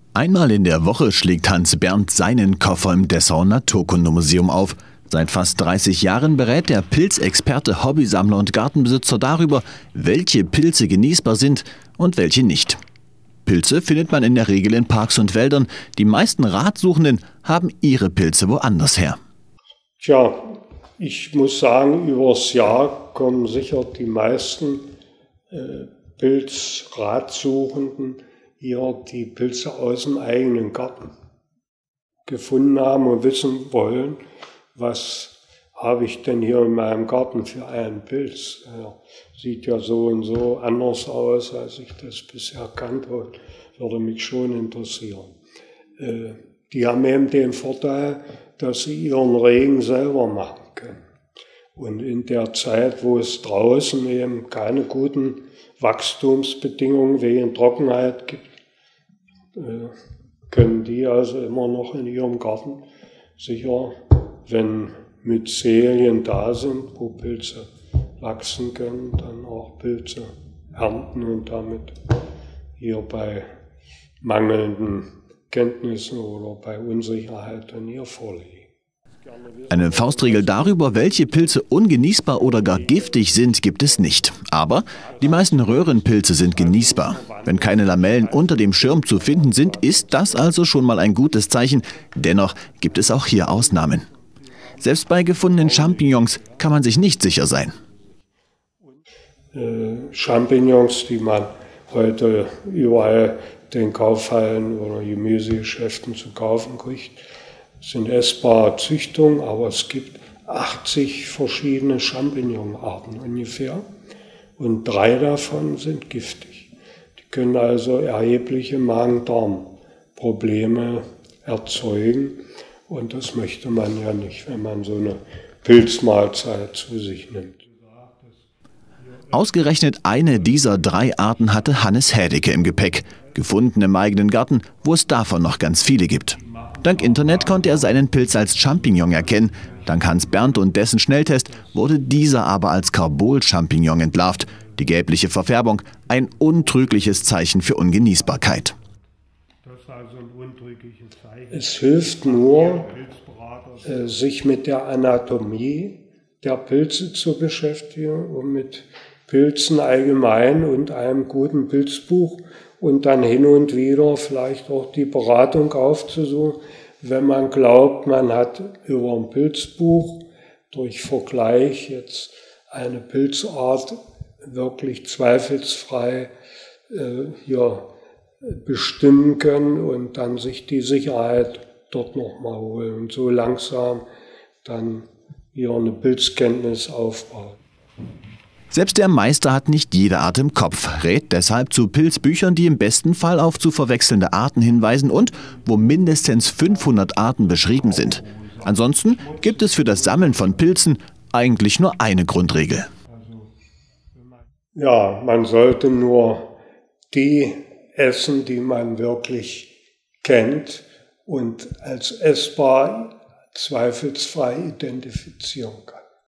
Einmal in der Woche schlägt Hans Bernd seinen Koffer im Dessauer Naturkundemuseum auf. Seit fast 30 Jahren berät der Pilzexperte Hobbysammler und Gartenbesitzer darüber, welche Pilze genießbar sind und welche nicht. Pilze findet man in der Regel in Parks und Wäldern. Die meisten Ratsuchenden haben ihre Pilze woanders her. Tja, ich muss sagen, übers Jahr kommen sicher die meisten Pilzratsuchenden hier die Pilze aus dem eigenen Garten gefunden haben und wissen wollen, was habe ich denn hier in meinem Garten für einen Pilz. Sieht ja so und so anders aus, als ich das bisher kannte, würde mich schon interessieren. Die haben eben den Vorteil, dass sie ihren Regen selber machen können. Und in der Zeit, wo es draußen eben keine guten Wachstumsbedingungen wegen Trockenheit gibt, können die also immer noch in ihrem Garten sicher, wenn Myzelien da sind, wo Pilze wachsen können, dann auch Pilze ernten und damit hier bei mangelnden Kenntnissen oder bei Unsicherheit dann hier vorliegen. Eine Faustregel darüber, welche Pilze ungenießbar oder gar giftig sind, gibt es nicht. Aber die meisten Röhrenpilze sind genießbar. Wenn keine Lamellen unter dem Schirm zu finden sind, ist das also schon mal ein gutes Zeichen. Dennoch gibt es auch hier Ausnahmen. Selbst bei gefundenen Champignons kann man sich nicht sicher sein. Champignons, die man heute überall den Kaufhallen oder Gemüsegeschäften zu kaufen kriegt, sind essbare Züchtungen, aber es gibt 80 verschiedene Champignonarten ungefähr und 3 davon sind giftig. Die können also erhebliche Magen-Darm-Probleme erzeugen und das möchte man ja nicht, wenn man so eine Pilzmahlzeit zu sich nimmt. Ausgerechnet eine dieser 3 Arten hatte Hannes Hädecke im Gepäck, gefunden im eigenen Garten, wo es davon noch ganz viele gibt. Dank Internet konnte er seinen Pilz als Champignon erkennen. Dank Hans Bernd und dessen Schnelltest wurde dieser aber als Carbol-Champignon entlarvt. Die gelbliche Verfärbung, ein untrügliches Zeichen für Ungenießbarkeit. Es hilft nur, sich mit der Anatomie der Pilze zu beschäftigen und mit Pilzen allgemein und einem guten Pilzbuch und dann hin und wieder vielleicht auch die Beratung aufzusuchen, wenn man glaubt, man hat über ein Pilzbuch durch Vergleich jetzt eine Pilzart wirklich zweifelsfrei bestimmen können und dann sich die Sicherheit dort nochmal holen und so langsam dann hier eine Pilzkenntnis aufbauen. Selbst der Meister hat nicht jede Art im Kopf, rät deshalb zu Pilzbüchern, die im besten Fall auf zu verwechselnde Arten hinweisen und wo mindestens 500 Arten beschrieben sind. Ansonsten gibt es für das Sammeln von Pilzen eigentlich nur eine Grundregel. Ja, man sollte nur die essen, die man wirklich kennt und als essbar zweifelsfrei identifizieren kann.